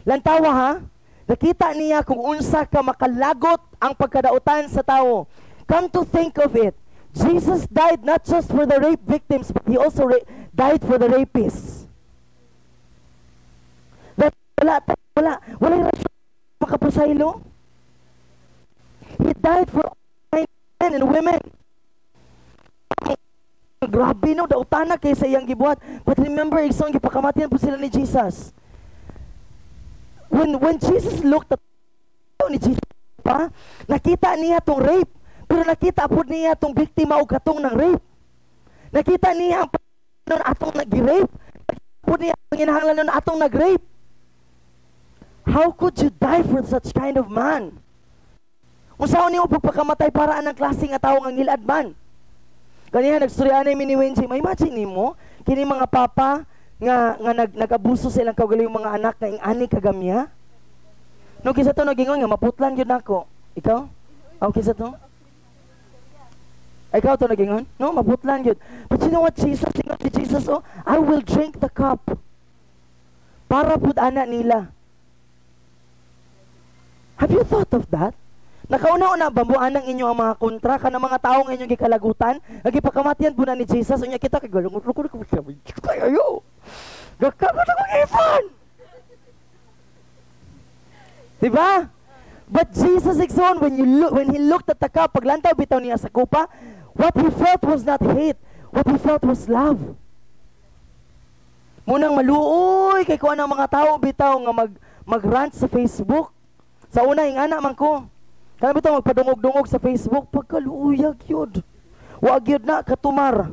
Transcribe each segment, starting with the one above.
Lantawa ha, nakita niya kung unsa ka makalagot ang pagkadautan sa tao. Come to think of it, Jesus died not just for the rape victims, but He also died for the rapists. That wala yung makapasaylo. He died for men and women. Grabe no, dautana kay sa iyang gibuhat. But remember, isang gipakamatian po sila ni Jesus. When Jesus looked at ni Jesus pa, nakita niya tong rape, pero nakita po niya tong biktima o katong ng rape. Nakita niya ang atong nag-rape. Nakita po niya ang inahanglan nun atong nag-rape. How could you die for such kind of man? Unsaon niyo pagpakamatay para anang klase nga tawo nga ngilad man? Kaniya nagstorya na ni Wenji, may imagine nimo kini mga papa nga nagabuso sa ilang kaugaling mga anak nga ingani kagamya. No kisa to nagingon nga maputlan gyud nako. Ikaw? Aw kisa to? Ikaw to nagingon? No, maputlan gyud. But you know what Jesus, Jesus, oh, I will drink the cup. Para pud ana nila. Have you thought of that? Nakauna-una bambuan ng inyo ang mga kontra ka ng mga tao ng inyong gikalagutan, nagipakamatian po na ni Jesus, unya kita kay galungot ko kayo. Gakagot ako ifan. Diba? But Jesus exon when he looked at the cup, paglantaw bitaw niya sa kupa, what he felt was not hate, what he felt was love. Munang maluoy kay kuan ang mga tao bitaw nga mag-rant sa Facebook. Sa una ingana man ko. Kana bitaw magpadungog-dungog sa Facebook, pagkaluyag yun. Wag yun na, katumar.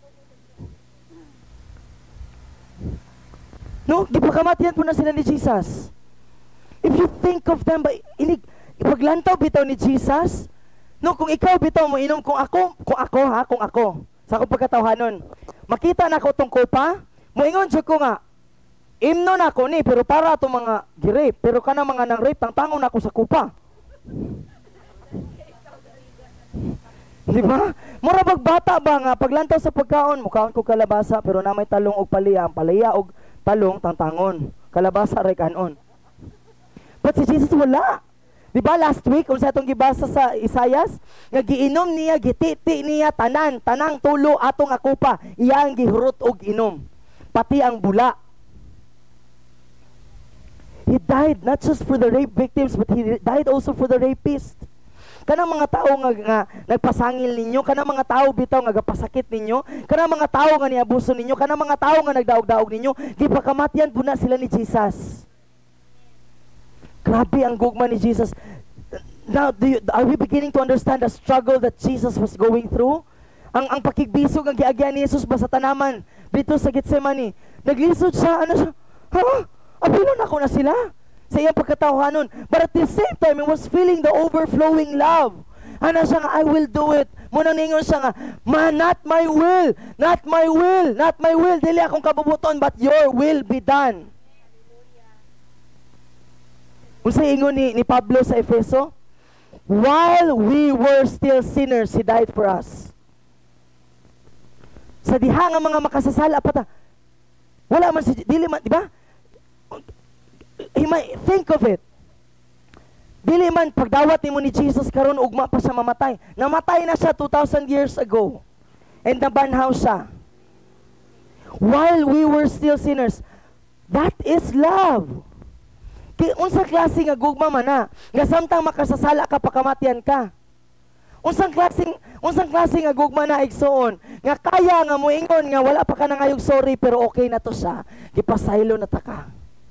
No, gipakamatian po na sila ni Jesus. If you think of them, paglantaw bitaw ni Jesus, no, kung ikaw bitaw mo inom, kung ako, sa akong pagkatawhanon, makita na ko tong kopa, moingon siya ko nga, imno na ako ni, pero para itong mga gi-rape, pero ka na mga nang rape, tangtangon ako sa kupa. Di ba? Mura magbata ba nga paglantaw sa pagkaon, mukhaon ko kalabasa pero na may talong og palaya, ang palaya og talong tangtangon. Kalabasa ray kanon. But si Jesus wala. Di ba last week unsa atong gibasa sa Isaias, nga giinom niya, gititi niya tanang tulo atong akupa, iya ang gihurot og inom. Pati ang bula. He died not just for the rape victims, but He died also for the rapist. Kanang mga tao nga nagpasangil ninyo, kanang mga tao bitaw nga gapasakit ninyo, kanang mga tao nga niabuso ninyo, kanang mga tao nga nagdaog-daog ninyo, gipakamatian po na sila ni Jesus. Grabe ang gugma ni Jesus. Now, are we beginning to understand the struggle that Jesus was going through? Ang pakigbisog ang giagyan ni Jesus ba sa tanaman dito sa Getsemani. Naglisod siya, ano siya? Abilon ako na sila sa iyang pagkatawhanon. But at the same time, he was feeling the overflowing love. Ano siya nga, I will do it. Muna ningon siya nga, not my will, not my will, not my will. Dili akong kabubuton, but your will be done. Kung sa ingon ni Pablo sa Efeso, while we were still sinners, He died for us. Sa diha nga mga makasasala, pata, wala man si, dili man, di ba? Think of it. Dili man pagdawat nimo ni Jesus karon ugma pa siya mamatay. Namatay na siya 2,000 years ago. And nabanhaw siya. While we were still sinners. That is love. Kay unsa klase nga gugma man na, nga samtang makasasala ka pakamatian ka. Unsang klase nga gugma na igsoon, nga kaya nga moingon nga wala pa ka nangayog sorry pero okay na to siya. Gipasaylo na ta ka.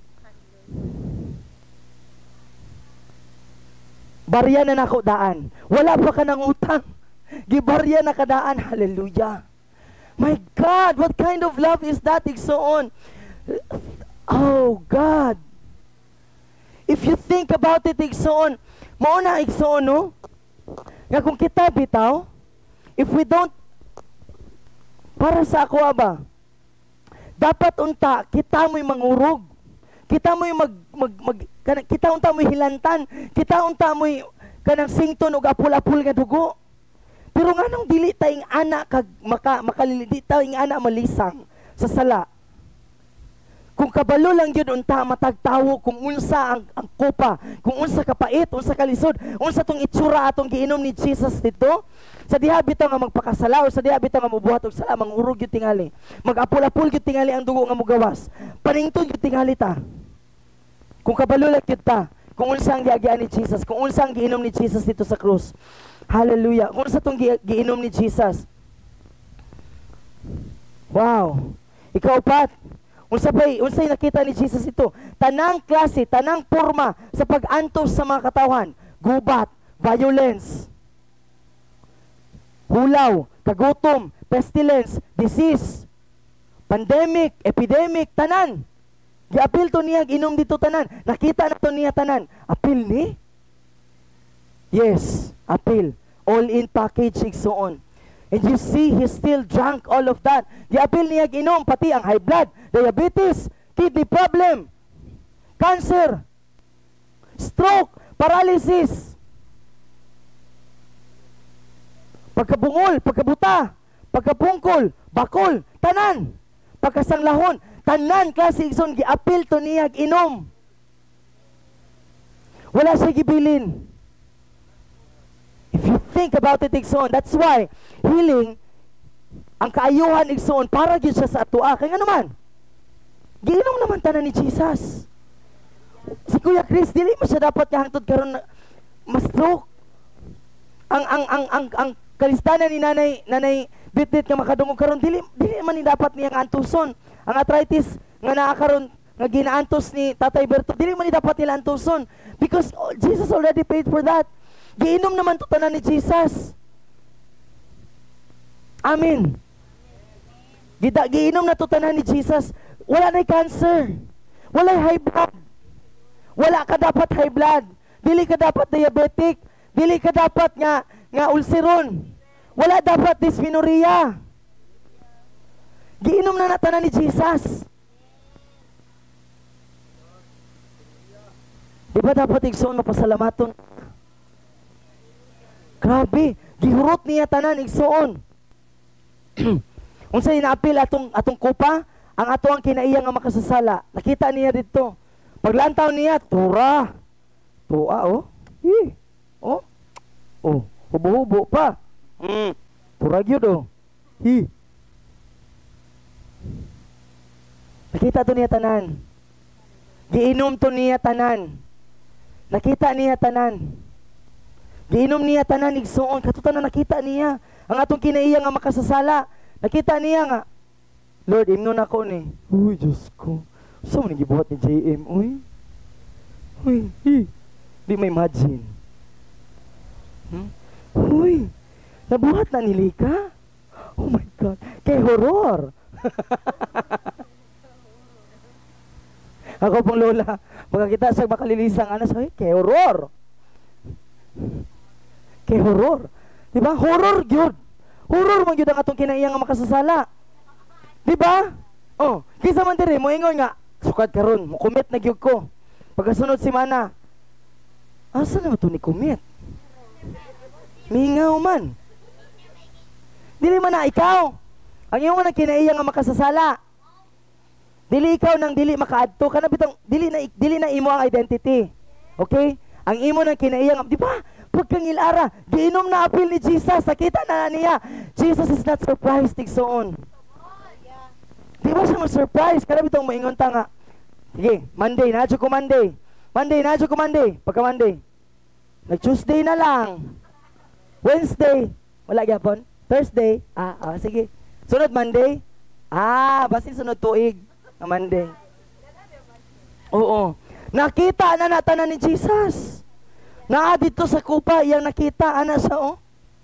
Barya na nako daan. Wala pa ka nang utang. Gibarya na kadaan. Hallelujah. My God, what kind of love is that? Igsoon. Oh God. If you think about it, igsoon, mauna igsoon, no? Nga kung kita bitaw, if we don't, para sa ako ba, dapat unta, kita mo'y mangurog. Kita mo'y kita unta mo'y hilantan. Kita unta mo'y kanang sington o apul-apul nga dugo. Pero nga nang dili tayong ana makalili tayong ana malisang sa sala. Kung kabalo lang yun unta matagtawo kung unsa ang kupa, kung unsa kapait, unsa kalisod, unsa tong itsura atong giinom ni Jesus dito. Sa diha bitaw nga magpakasala o sa diha bitaw nga mobuhat og sala, mangurog gyud tingali. Mag-apol-apol gyud tingali ang dugo nga mogawas. Paningtod gyud tingali ta. Kung kabalo lang gyud ta, kung unsa ang giagian ni Jesus, kung unsa ang giinom ni Jesus dito sa krus. Hallelujah. Kung unsa tong giinom ni Jesus. Wow. Ikaw pat, unsay nakita ni Jesus ito? Tanang klase, tanang porma sa pag-antos sa mga katawhan. Gubat, violence, hulaw, kagutom, pestilence, disease, pandemic, epidemic, tanan. Giapil to niya, ginom dito tanan. Nakita na to niya tanan. Apil ni? Yes, apil. All in package, igsoon. And you see, he still drank all of that. Giapil niya ginom, pati ang high blood, diabetes, kidney problem, cancer, stroke, paralysis, pagkabungol, pagkabuta, pagkapungkol, bakol, tanan, pagkasanglahon, tanan klase igsoon, giapil to niya ginom. Wala siya gibilin. If you think about it, igsoon, that's why healing, ang kaayuhan igsoon, para gyud siya sa atua. Kaya nga naman, giinom naman tanan ni Jesus. Si Kuya Chris, dili mo siya dapat nga hangtod karon ma-stroke. Ang kalistanan ni nanay Bitbit nga makadungog karon, dili man ni dapat niya nga antuson. Ang arthritis nga naa karon nga ginaantos ni Tatay Berto, dili man ni dapat nila antuson because Jesus already paid for that. Giinom naman to tanan ni Jesus. Amen. Giinom na to tanan ni Jesus. Wala na cancer. Wala high blood. Wala ka dapat high blood. Dili ka dapat diabetic. Dili ka dapat nga ulceron. Wala dapat dysmenorrhea. Giinom na tanan ni Jesus. Di ba dapat igsoon mapasalamaton? Grabe, gihurot niya tanan igsoon. Unsay inaapil atong kupa, ang ato ang kinaiya nga makasasala. Nakita niya dito. Paglantaw niya, tura. Tua oh. Oh. Oh, hubo-hubo pa. Tura gyud oh. Nakita to niya tanan. Giinom to niya tanan. Nakita niya tanan. Giinom niya tanan igsoon, katutan na nakita niya ang atong kinaiya nga makasasala. Nakita niya nga, Lord, imnon ako ni. Uy, Diyos ko. Saan mo nagibuhat ni JM? Uy, di may imagine. Uy, nabuhat na ni Lika? Oh my God, kay horror. Ako pong lola, magkakita sa makalilisang anas, kay horror. Kay horror. Diba? Horror gyud. Horror man gyud ang atong kinaiya nga makasasala. Diba? Oh, kisa man diri mo ingon nga sukad karon, mo commit na gyud ko. Pagkasunod si mana. Asa na to ni commit? Mingaw man. Dili man na ikaw. Ang imo nang kinaiya nga makasasala. Dili ikaw nang dili makaadto kana bitang dili na imo ang identity. Okay? Ang imo nang kinaiya nga, di ba? Pagkangilara, giinom na apil ni Jesus, nakita na niya. Jesus is not surprised, igsoon. Di ba siya ma-surprise? Karami itong maingon ta nga. Sige, Monday, nadyo ko Monday. Pagka Monday. Nag-Tuesday na lang. Wednesday, wala gyapon. Thursday, sige. Sunod Monday, basin sunod tuig na Monday. Oo. Nakita na natanan ni Jesus. Naa dito sa kupa, yang nakita, ana siya, oh.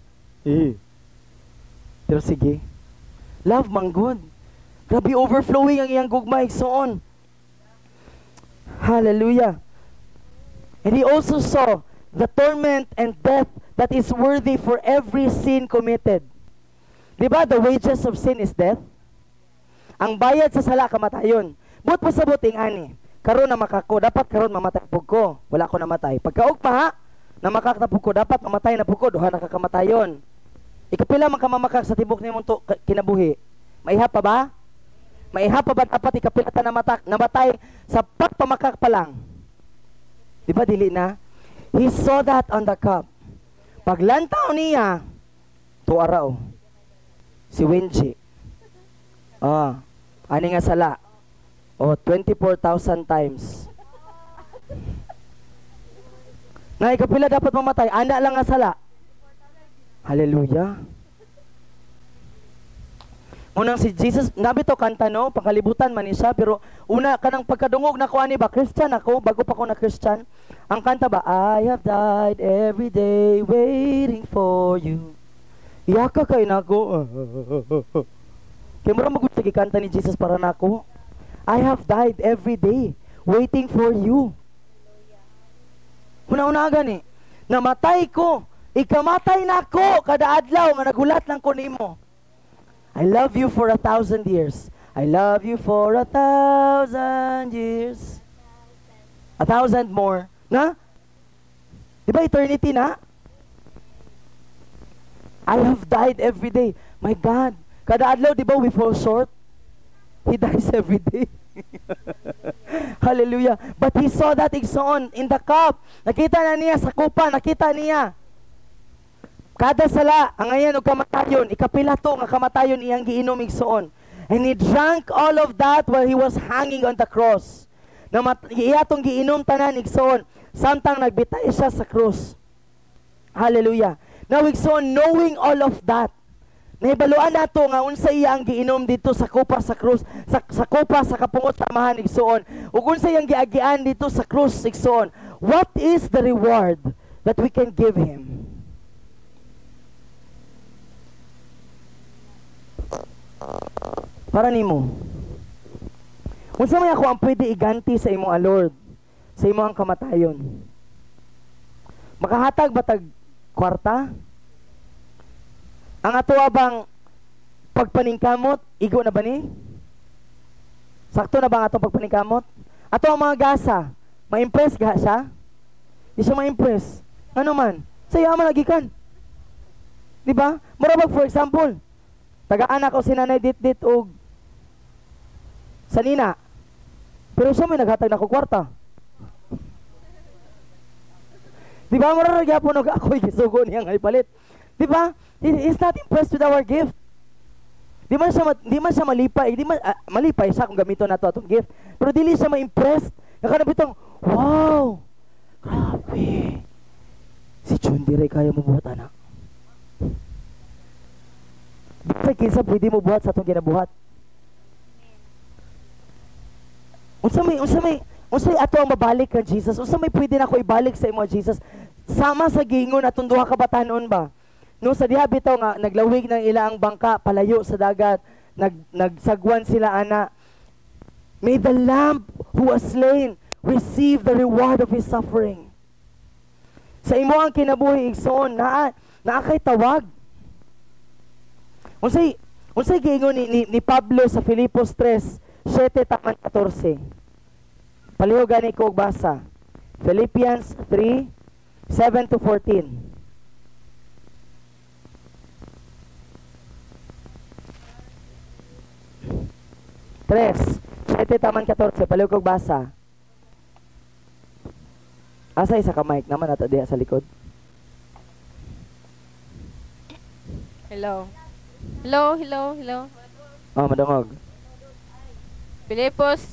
Pero sige, love man good. Grabe overflowing ang iyang gugma, igsoon. Hallelujah. And he also saw the torment and death that is worthy for every sin committed. Diba, the wages of sin is death? Ang bayad sa sala, kamatayon. But pasabuting ani. Karon na makako, dapat karon mamatay pug ko. Wala ko namatay. Pagkaog pa ha, na makakatapog ko, dapat mamatay na pug ko, duha na kakamatayon. Ikapila man ka mamakak sa tibok nimong kinabuhi. Maiha pa ba? Maiha pa ba dapat ikapilata namatay sa pagpamakak pa lang? Di ba dili na? He saw that on the cup. Paglantaw niya, tuaraw. Si Wenji. Ani nga sala. 24,000 times. Na ikapila dapat mamatay, ana lang nga sala. Hallelujah. Unang si Jesus, nabi to kanta no, pangkalibutan man siya, pero una kanang pagkadungog na ko ani ba, Christian ako, bago pa ko na Christian. Ang kanta ba, I have died every day waiting for you. Iyaka kay nako. Kaya mura mag-usagi kanta ni Jesus para nako. I have died every day waiting for you. Una-una gani, namatay ko, ikamatay na ko kada adlaw nga nagulat lang ko nimo. I love you for 1,000 years. I love you for 1,000 years. 1,000 more. Na? Diba eternity na? I have died every day. My God. Kada adlaw, diba we fall short? He dies every day. Hallelujah. But he saw that igsoon in the cup. Nakita na niya sa kupa. Nakita niya. Kada sala, ang ngayon o kamatayon, ikapila to nga kamatayon iyang giinom igsoon. And he drank all of that while he was hanging on the cross. Iya tong giinom tanan igsoon, samtang nagbitay siya sa cross. Hallelujah. Now igsoon, knowing all of that, nahibaluan nato nga unsa iya ang giinom dito sa kupa sa cross, sa kupa sa kapungot sa amahan igsoon. Ug unsa iyang giagian dito sa cross igsoon. What is the reward that we can give him? Para nimo. Unsa may ako ang pwede iganti sa imong Lord, sa imong kamatayon? Makahatag batag kwarta? Ang ato bang pagpaningkamot, igo na ba ni? Sakto na ba ang atong pagpaningkamot? Ato ang mga gasa, ma-impress ga siya? Di siya ma-impress. Ano man? Saya man nagikan. Di ba? Mura ba for example, taga-anak ko si Nanay Dit-Dit og sanina. Pero siya may naghatag na ko kwarta. Di ba? Mararagya po nag ako'y gisugo niyang ipalit. Di ba? He is not impressed with our gift. Di man siya malipay. Malipay siya kung gamito na to atong gift. Pero dili siya ma-impressed. Nakanabitong, wow! Grabe! Si Chundi rin kaya mo buhat, anak. Sa kinsa pwede mo buhat sa atong ginabuhat. Unsay ato ang mabalik kang Jesus? Unsa may pwede na ko ibalik sa imo Jesus? Sama sa gingon atong duha ka batanon ba? No sa diha bitaw nga naglawig ng ilang bangka palayo sa dagat, nagsagwan sila ana. May the lamb who was slain receive the reward of his suffering. Sa imo ang kinabuhi igsoon naa kay tawag. Unsay giingon ni Pablo sa Filipos 3:7-14. Palihog gani ko og basa. Philippians 3:7-14. 3:7-14. Palihog og basa. Asa isa ka mic naman ato diha sa likod. Hello. Madungog. Filipos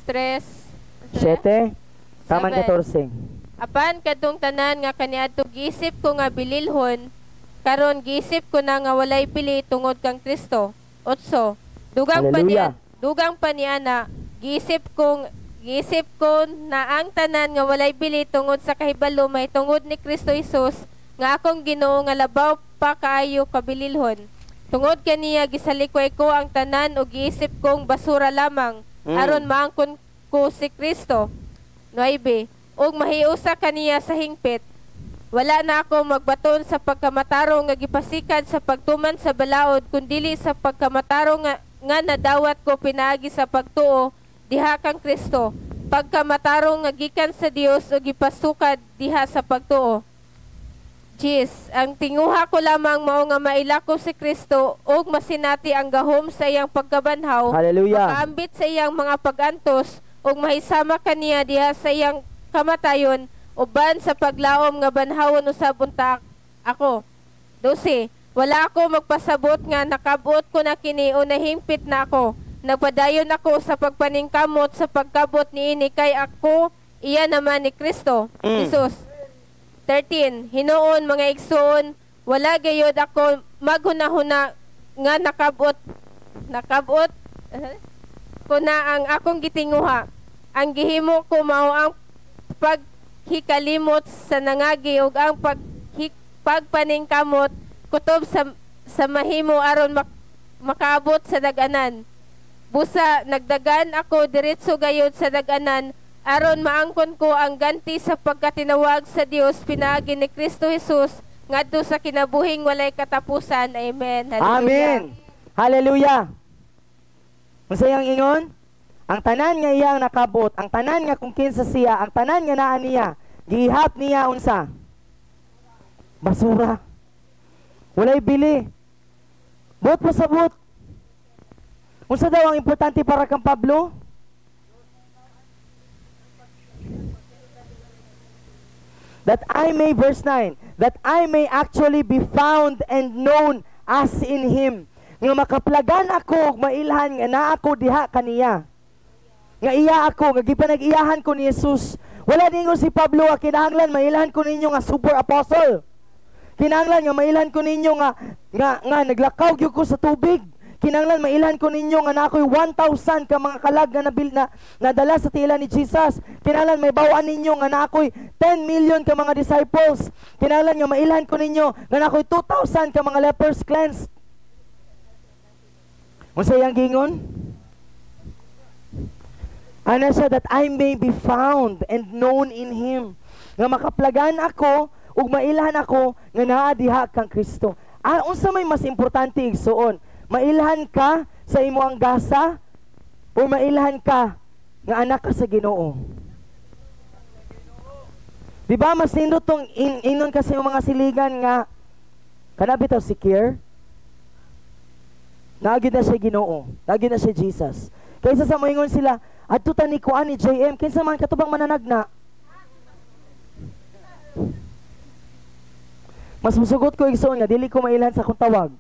7:14. Apan kadtong tanan nga kaniadto gisip ko nga bililhon, karon gisip ko na nga walay pili tungod kang Kristo. 8. Dugang pa niana, gisip ko na ang tanan nga walay bili tungod sa kahibalo may tungod ni Kristo Jesus nga akong Ginoo nga labaw pa kaayo kabililhon. Tungod kaniya gisalikway ko ang tanan o giisip kong basura lamang aron maangkon ko si Kristo. 9. Og mahiusa kaniya sa hingpit. Wala na ako magbaton sa pagkamatarong nga gipasikan sa pagtuman sa balaod kundili sa pagkamatarong nga nadawat ko pinaagi sa pagtuo diha kang Kristo. Pagkamatarong nga gikan sa Dios o gipasukad diha sa pagtuo. Cheese, ang tinguha ko lamang mao nga mailako si Kristo ug masinati ang gahom sa iyang pagkabanhaw, Hallelujah. makaambit sa iyang mga pagantos ug mahisama kaniya diha sa iyang kamatayon uban sa paglaom nga banhawon usab unta ako. 12. Wala ako magpasabot nga nakabot ko na kini o nahimpit na ako. Nagpadayon ako sa pagpaningkamot sa pagkabot niini kay ako iya naman ni Kristo Jesus. 13. Hinuon mga igsoon, wala gayud ako maghunahuna nga nakabot ko na ang akong gitinguha. Ang gihimo ko mao ang paghikalimot sa nangagi ug ang pagpaningkamot kutob sa mahimo aron makaabot sa daganan. Busa nagdagan ako diretso gayud sa daganan aron maangkon ko ang ganti sa pagkatinawag sa Dios pinaagi ni Kristo Jesus ngadto sa kinabuhing walay katapusan. Amen. Hallelujah. Amen. Hallelujah. Masayang ingon, ang tanan nga iyang nakabot, ang tanan nga kung kinsa siya, ang tanan nga naa niya, gihap niya unsa? Basura. Walay bili. Buot pasabot. Unsa daw ang importante para kang Pablo? That I may, verse 9, that I may actually be found and known as in Him. Nga makaplagan ako, mailhan nga na ako diha kaniya. Nga iya ako, nga gipanag-iyahan ko ni Jesus. Wala ninyo si Pablo, kinahanglan, mailhan ko ninyo nga super apostle. Kinahanglan nga mailhan ko ninyo nga naglakaw gyud ko sa tubig. Kinahanglan mailhan ko ninyo nga nakoy 1,000 ka mga kalag na nadala sa tila ni Jesus. Kinahanglan may bawaan ninyo nga nakoy 10 million ka mga disciples. Kinahanglan nga mailhan ko ninyo nga nakoy 2,000 ka mga lepers cleansed. Unsa yang gingon? Ana siya, that I may be found and known in Him. Nga makaplagan ako ug mailhan ako nga naa diha kang Kristo. Unsa may mas importante igsuon? Mailhan ka sa imo ang gasa o mailhan ka nga anak ka sa Ginoo? Di ba mas nindot tong inon kasi yung mga siligan nga kanabi taw si Kier? Naagid na siya Ginoo, naagid na siya Jesus. Kaysa sa moingon sila, adto ta ni kuan ni JM, kinsa man katubang mananagna? Mas musugot ko igsoon nga dili ko mailhan sa akong tawag.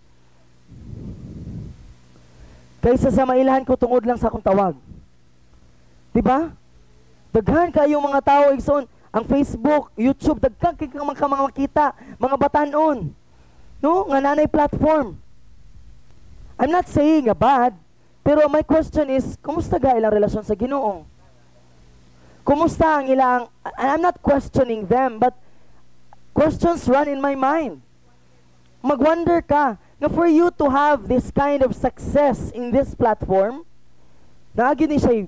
Kaysa sa mailhan ko tungod lang sa akong tawag. Diba? Daghan kayo mga tao igsoon, ang Facebook, YouTube, daghan kayo mga makita, mga batanon. No? Nga nanay platform. I'm not saying a bad, pero my question is, kumusta ga ilang relasyon sa Ginoo? Kumusta ang ilang, I'm not questioning them, but questions run in my mind. Mag-wonder ka, na for you to have this kind of success in this platform, nagi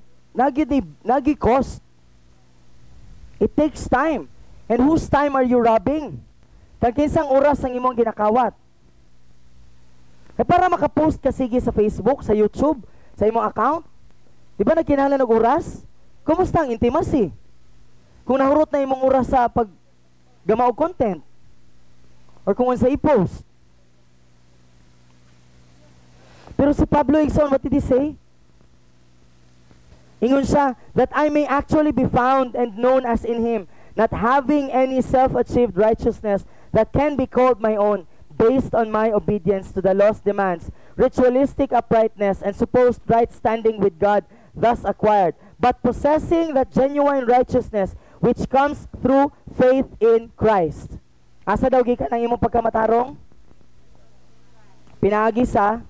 cost. It takes time. And whose time are you robbing? Kag kinsang oras ang imong ginakawat. Eh para makapost ka sige sa Facebook, sa YouTube, sa imong account, di ba nagkinahanglan og oras? Kumusta ang intimacy? Kung nahurot na imong oras sa paggamaw content, or kung unsa i-post. Pero si Pablo Igsoon, what did he say? Ingon siya, that I may actually be found and known as in Him, not having any self-achieved righteousness that can be called my own, based on my obedience to the law's demands, ritualistic uprightness, and supposed right standing with God thus acquired, but possessing that genuine righteousness which comes through faith in Christ. Asa daw gikan ang imong pagkamatarong? Pinaagi sa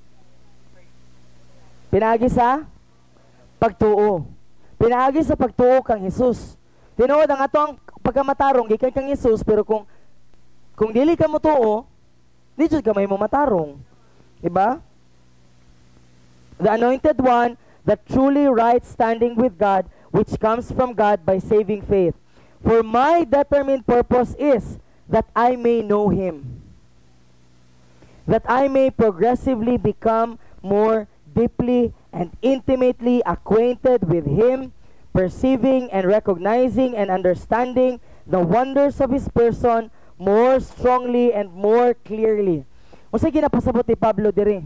pagtuo. Pinaagi sa pagtuo kang Jesus. Tinuod ang atong pagkamatarong gikan kang Jesus, pero kung dili ka mo tuo, di jud ka may matarong. Diba? The anointed one, that truly right standing with God, which comes from God by saving faith. For my determined purpose is that I may know Him, that I may progressively become more deeply and intimately acquainted with Him, perceiving and recognizing and understanding the wonders of His person, more strongly and more clearly. Unsay ginapasabot ni Pablo diri?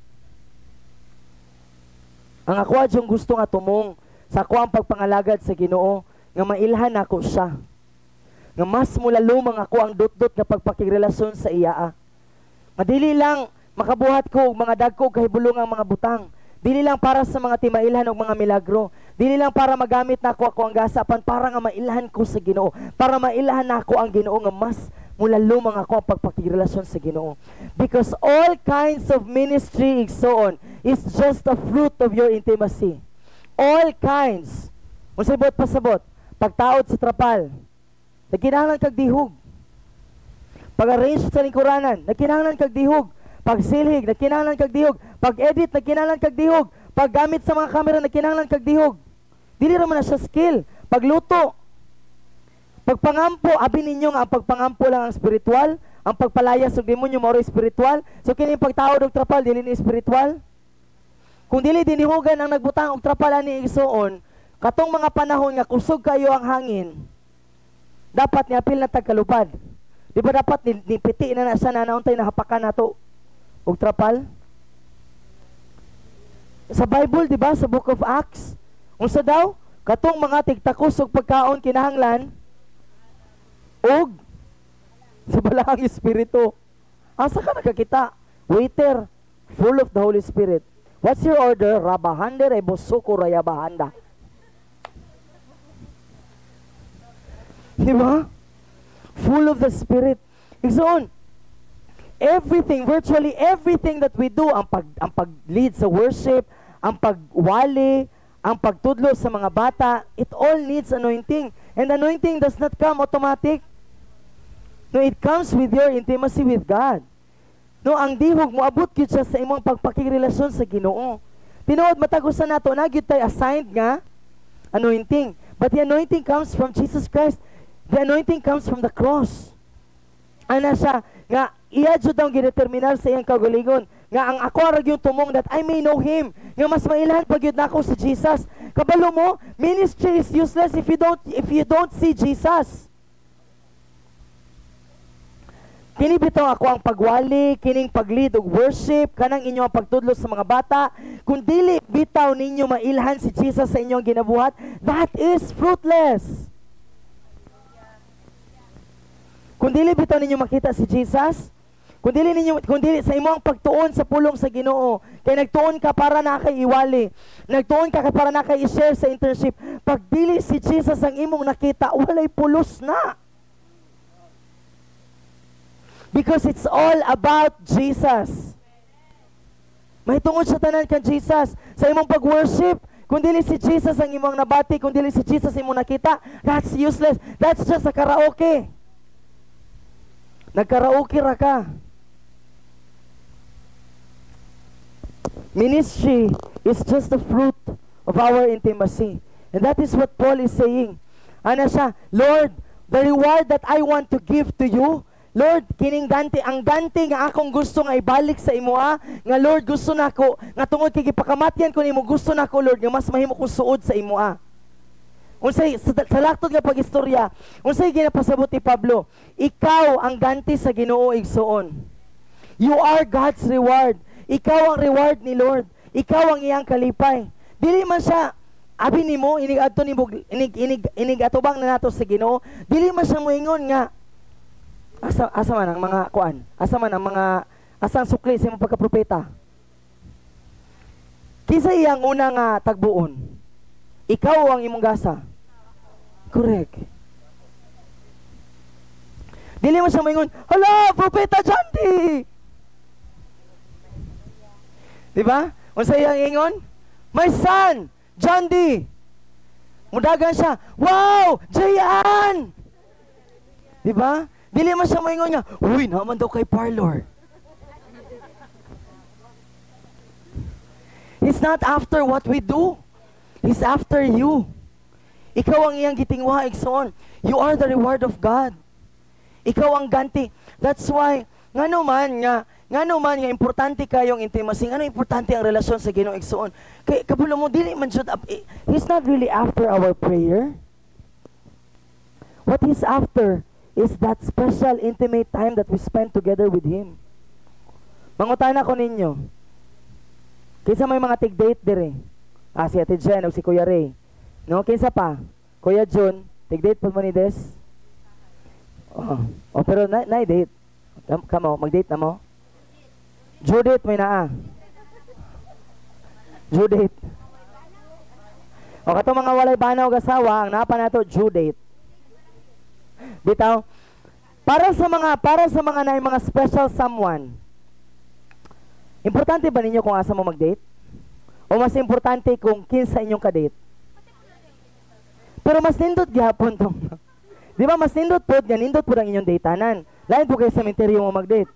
Ang ako adyong gusto nga tumong sa ako ang pagpangalagad sa Ginoo nga mailhan ako siya. Nga mas mula lumang ako ang dot-dot nga pagpakigrelasyon sa iya. Madili lang makabuhat ko og mga dagko kahibulong ang mga butang. Dili lang para sa mga timailhan og mga milagro. Dili lang para magamit nako ako ang gasapan para nga mailhan ko sa Ginoo. Para mailhan nako ang Ginoo nga mas mula lumang ako ang pagpakigrelasyon sa Ginoo. Because all kinds of ministry igsoon is just a fruit of your intimacy. All kinds. Unsay bot pasabot? Pagtaod sa trapal, nagkinahanglan kag dihog. Pag-arrange sa lingkuranan, nagkinahanglan kag dihog. Pagsilhig, nagkinahanglan kag dihog. Pag-edit, nagkinahanglan kag dihog. Paggamit sa mga kamera, nagkinahanglan kag dihog. Dili ra man na siya skill. Pagluto, pagpangampo, abi ninyo nga ang pagpangampo lang ang spiritual, ang pagpalayas og demonyo mao spiritual. So kini pagtaod og trapal dili ni spiritual. Kung dili dinihugan ang nagbutang og trapal ani igsoon, katong mga panahon nga kusog kayo ang hangin, dapat ni apil na tagkalupad. Di ba dapat nipiti na siya na nauntay na hapakan nato og trapal? Sa Bible, di ba, sa Book of Acts, unsa daw? Katong mga tigtakos og pagkaon kinahanglan og sa balahang espiritu. Asa ka nakakita? Waiter, full of the Holy Spirit. What's your order? Rabahanda rebosuko rayabahanda. Di ba? Full of the Spirit. Igsoon, everything, virtually everything that we do, ang pag-lead sa worship, ang pagwali, ang pagtudlo sa mga bata, it all needs anointing. And anointing does not come automatic. No, it comes with your intimacy with God. No, ang dihog mo abot gyud siya sa imong pagpakigrelasyon sa Ginoo. Tinuod matagusan nato na gyud tay assigned nga anointing. But the anointing comes from Jesus Christ. The anointing comes from the cross. Ana siya nga iya jud ang gideterminar sa iyang kaugalingon nga ang ako ra gyud tumong that I may know Him. Nga mas mailan pag gyud nako si Jesus. Kabalo mo, ministry is useless if you don't see Jesus. Kini bitaw ako ang pagwali, kining pag-lead og worship, kanang inyong pagtudlo sa mga bata. Kung dili bitaw ninyo mailhan si Jesus sa inyong ginabuhat, that is fruitless. Kung dili bitaw ninyo makita si Jesus, kung dili sa imong pagtuon sa pulong sa Ginoo, kay nagtuon ka para na kay iwali, nagtuon ka para na kay i-share sa internship, pag dili si Jesus ang imong nakita, walay pulos na. Because it's all about Jesus. May tungod sa tanan kan Jesus. Sa imong pag-worship, kung dili si Jesus ang imong nabati, kung dili si Jesus imong nakita, that's useless. That's just a karaoke. Nagkaraoke ra ka. Ministry is just the fruit of our intimacy. And that is what Paul is saying. Ano siya? Lord, the reward that I want to give to you, Lord, kining ganti, ang ganti nga akong gusto nga ibalik sa imo nga Lord, gusto nako nga tungod kay gipakamatyan ko nimo, gusto nako Lord nga mas mahimo kong suod sa imo Unsay sa laktod nga pagistorya, unsay ginapasabot ni Pablo? Ikaw ang ganti sa Ginoo igsoon. You are God's reward. Ikaw ang reward ni Lord. Ikaw ang iyang kalipay. Dili man siya abi nimo inig adto nimo inig atubang na nato sa Ginoo. Dili man siya moingon nga asa man ang mga kuan? Asa man ang mga asang sukli sa imong pagkapropeta? Kisa iyang una nga tagbuon. Ikaw ang imong gasa. Correct. Dili mo siya moingon, "Hala, propeta Jandy." Di ba? Unsa iyang ingon? "My son, Jandy." Mudagan siya, "Wow, Jayan." Di ba? Dili man siya moingon nga, "Uy, naman daw kay parlor." He's not after what we do. He's after you. Ikaw ang iyang gitingwa, igsoon. You are the reward of God. Ikaw ang ganti. That's why, nga naman nga importante kayong intimacy, nga importante ang relasyon sa Ginoo, igsoon. Kay kabulo mo, dili man jud, He's not really after our prayer. What He's after is that special, intimate time that we spend together with Him. Mangutana ko ninyo, kinsa may mga tig-date dire? Si Ate Jen o si Kuya Ray. No, kinsa pa? Kuya John, tig-date po mo ni Des? Pero na-date. Kamo, mag-date na mo? Judith, may naa. Judith. O kato mga walay banaw gasawa, ang napa nato Judith. Bitaw, para sa mga na mga special someone. Importante ba ninyo kung asa mo mag-date? O mas importante kung kinsa inyong ka-date? Pero mas nindot gyapon tong. Di ba mas nindot po, ganindot po ang inyong datanan. Lain po kayo sa cemetery mo mag-date.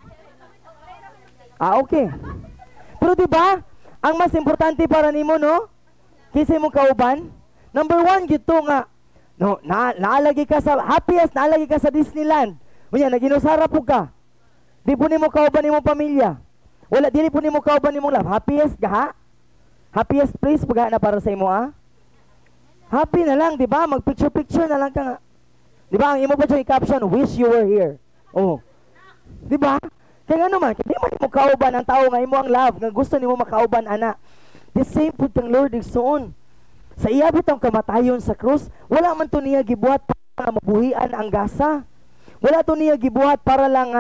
Okay. Pero di ba, ang mas importante para nimo, no? Kinsa imong kauban? Number 1, gito nga. No, naalagi ka sa happiest, naalagi ka sa Disneyland. Unya, naginusara po ka. Di po nimo kauban imong pamilya. Wala, dili po nimo kauban imong love. Happiest gaha? Happiest place pagha na para sa imo, Happy na lang, di ba? Mag-picture-picture na lang ka nga. Di ba? Ang imo pa siya i-caption, wish you were here. Di ba? Kaya nga naman, hindi man mo kauban ang tao nga imo ang love, nga gusto nimo makauban, ana. The same po kang Lord igsoon. Sa iya bitang kamatayon sa krus, wala man to niya gibuhat para mabuhian ang gasa. Wala to niya gibuhat para lang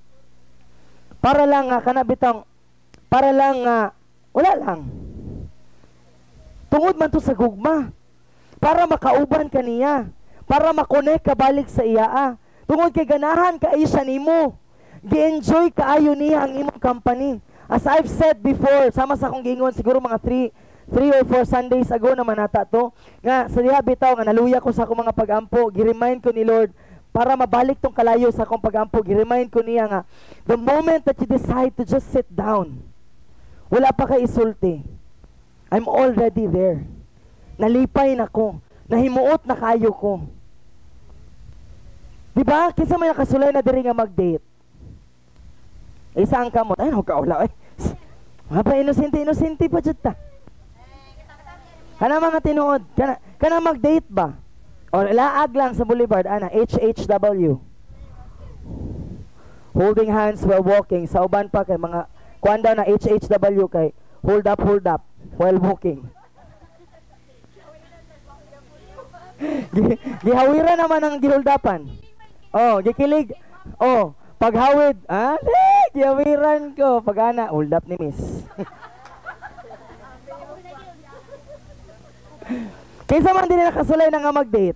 wala lang. Tungod man to sa gugma. Para makauban ka niya. Para makonek ka balik sa iya. Tungod kay ganahan ka isa nimo. Gi-enjoy kaayo niya ang imong company. As I've said before, sama sa akong giingon siguro mga 3 or 4 Sundays ago naman ata to, nga sa diha bitaw nga naluya ko sa akong mga pag-ampo, gi-remind ko ni Lord para mabalik tong kalayo sa akong pag-ampo, gi-remind ko niya nga the moment that you decide to just sit down, wala pa kay isulti. I'm already there. Nalipay na ko. Nahimuot na kayo ko. Diba? Kinsa may nakasulay na diri nga mag-date? Isa ang kamot. Ay, nakaula. Mapa, inosente pa dyan ta. Kana mga tinuod. Kana mag-date ba? O laag lang sa boulevard. HHW. Holding hands while walking. Sa uban pa kay mga kuan daw na HHW kay hold up while walking. Gihawiran naman ang gihuldapan. Gikilig. Paghawid. Gihawiran ko. Pag-ana, hold up ni miss. Kaysa man din nakasulay na nga mag-date.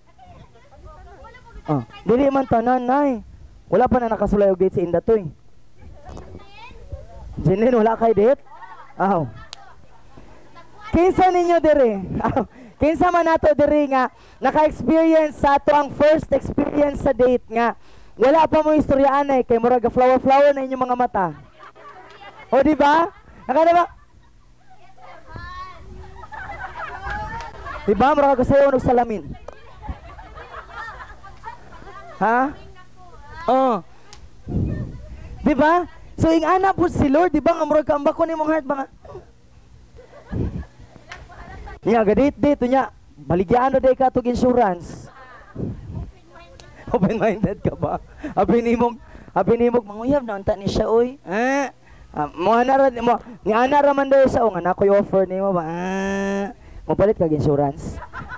Dili man tanan, nay. Wala pa na nakasulay og date si Inda to eh. Jenin, wala kay date? Kinsa ninyo diri? Kinsa man nato diri nga naka-experience sa ato ang first experience sa date nga wala pa mo istoryaan kay murag flower na inyong mga mata. O di ba? Nakada ba? Di ba murag sayo og salamin? Di ba? So ing ana po si Lord, di ba nga murag kaambako nimong heart ba? Nya gadit nya baligyan day ka tog insurance. Open-minded ka ba? Abi nimog manguyab na unta ni siya oy. Mo ni ana ra man daw sa nga nakoy offer nimo ba? Mo palit kag insurance.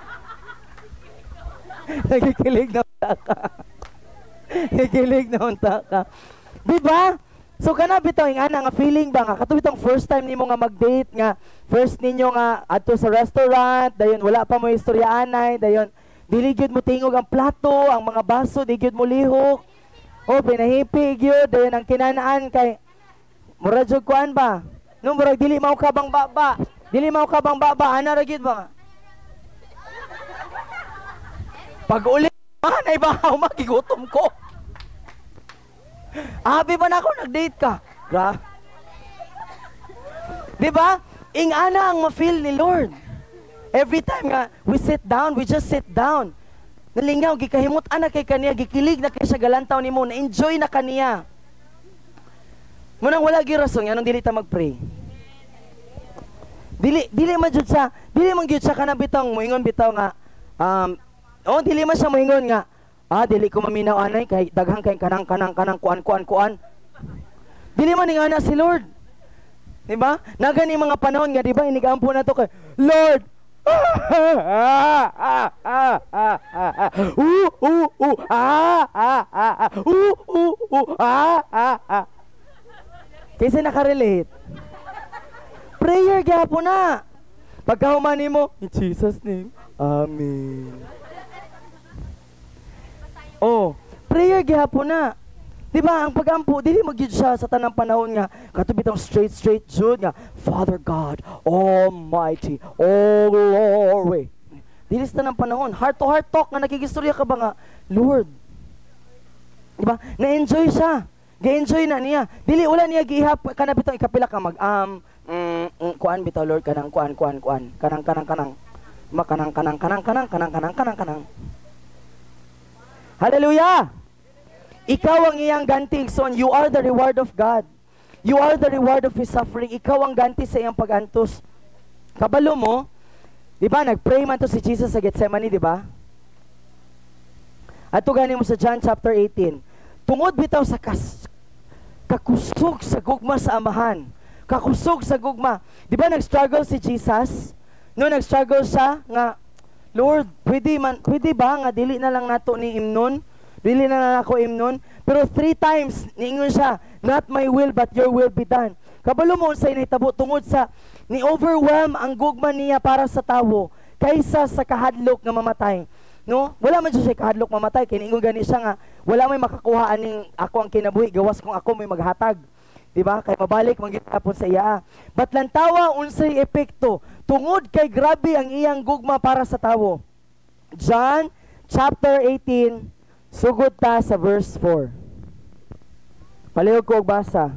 Nagikilig na unta ka. Nagikilig na unta ka. Di ba? So kana bitaw ing ana nga feeling ba nga katong bitong first time nimo nga mag-date nga first ninyo nga adto sa restaurant dayon wala pa mo istoryaanay dayon dili gyud mo tingog ang plato ang mga baso di gyud mo lihok pinahipi gyud dayon ang kinanaan kay mura jud kuan ba no murag dili mao kabang baba ana ra gyud ba pag uli anay ba makigutom ko. Abi ba na ako nag-date ka? Di ba? Ing ana ang ma-feel ni Lord. Every time nga, we just sit down. Nalingaw, gikahimot ana kay kaniya, gikilig na kay siya galantaw ni mo, na-enjoy na kaniya. Munang wala girason, anong dili ta mag-pray? Dili man gyud siya kanang bitang moingon bitaw nga, dili man siya moingon nga, Dili ko maminaw anay kay daghang kay kanang kuan. Dili man nga na si Lord. Di ba? Nagani mga panahon nga, di ba? Inigampo na to kay Lord. Kasi nakarelate. Prayer gyapon na. Pagkahuman mo, in Jesus name, Amen. Oh, prayer gyapon na. Di ba, ang pagampo, dili magyud siya sa tanang panahon nga, katubitang straight jud nga, Father God, Almighty, all glory. Dili sa tanang panahon, heart to heart talk, nga nakigistorya ka ba nga, Lord. Di ba, na-enjoy siya. Ga-enjoy na niya. Dili, wala niya gihap, kanabitang ikapila ka kuan bitaw Lord, kanang. Hallelujah! Ikaw ang iyang ganti, son. You are the reward of God. You are the reward of His suffering. Ikaw ang ganti sa iyang pagantos. Kabalo mo, di ba, nag-pray man to si Jesus sa Gethsemane, di ba? At ito ganin mo sa John chapter 18. Tungod bitaw sa kakusog sa gugma sa amahan. Kakusog sa gugma. Di ba nag-struggle si Jesus? No, nag-struggle siya nga, Lord, pwede ba nga dili na lang nato ni imnon? Dili na lang ako imnon. Pero 3 times, niingon siya, not my will, but your will be done. Kabalo mo sa initabo, tungod sa, ni-overwhelm ang gugma niya para sa tawo, kaysa sa kahadlok nga mamatay. No? Wala man siya kahadlok mamatay, kaya niingon gani siya nga, wala may makakuha aning ako ang kinabuhi, gawas kung ako may maghatag. Diba? Kaya mabalik, manggitapon sa iya. But lantawa, unsay epekto, tungod kay grabe ang iyang gugma para sa tawo. John chapter 18, sugod ta sa verse 4. Palihog ko og basa.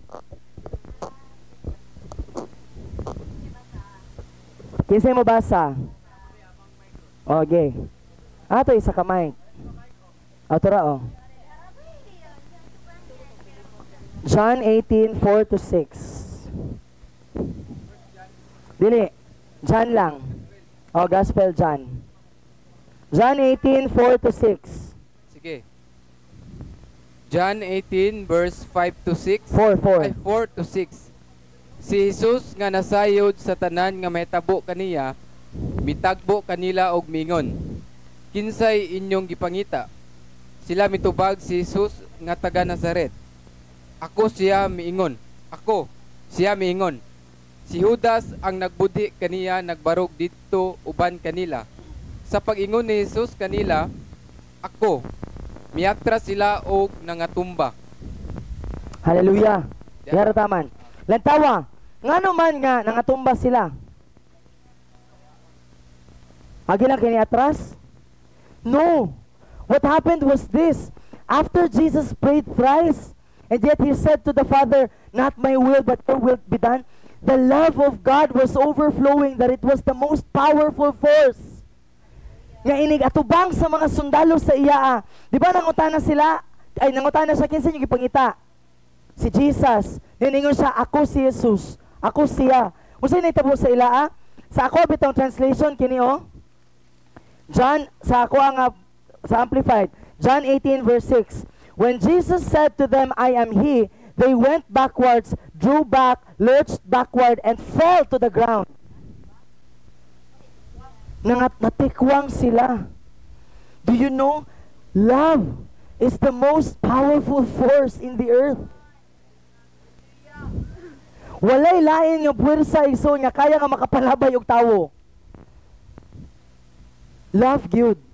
Kinsay mo basa? Okay. Ato isa kamay. Ato oh. John 18:4-6. Dili. John lang. Gospel John. John 18:4-6. Sige. John 18 verse 5-6. 4-6. Si Jesus nga nasayod sa tanan nga mahitabo kaniya, mitagbo kanila og mingon. Kinsay inyong gipangita? Sila mitubag si Jesus nga taga Nazaret. Ako siya miingon. Ako siya miingon. Si Judas ang nagbudi kaniya nagbarog didto uban kanila. Sa pag-ingon ni Jesus kanila, ako, miatras sila og nangatumba. Hallelujah. Yara taman. Lantawa, ngano man nga nangatumba sila? Agi lang kini atras? No. What happened was this. After Jesus prayed thrice, and yet He said to the Father, not my will, but your will be done. The love of God was overflowing, that it was the most powerful force nga inig atubang sa mga sundalo sa iya. Di ba nangutana sila? Ay, nangutana siya, kinsa niyo gipangita? Si Jesus. Ningingon siya, ako si Jesus. Ako siya. Unsay nahitabo sa ila? Sa ako bitong translation kini John, sa ako ang sa Amplified. John 18 verse 6. When Jesus said to them, I am He, they went backwards, drew back, lurched backward, and fell to the ground. Natikwang sila. Do you know, love is the most powerful force in the earth. Walay lain nga puwersa iso nga kaya nga makapalabay og tawo. Love gyud.